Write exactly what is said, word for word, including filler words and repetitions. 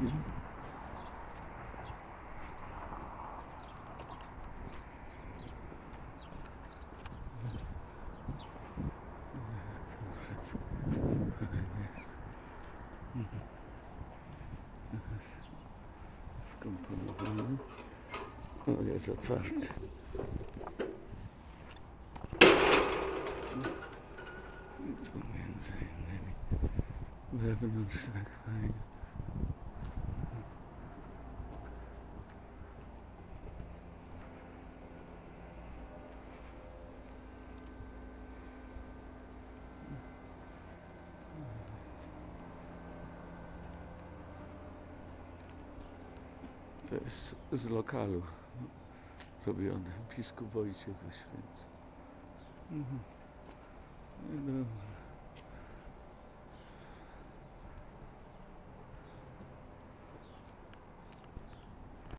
Skomponowany. O, jest otwarty. I tu między innymi wewnątrz tak fajnie. To jest z lokalu robione. Biskup Wojciech Oświęcony. Mhm. No dobra.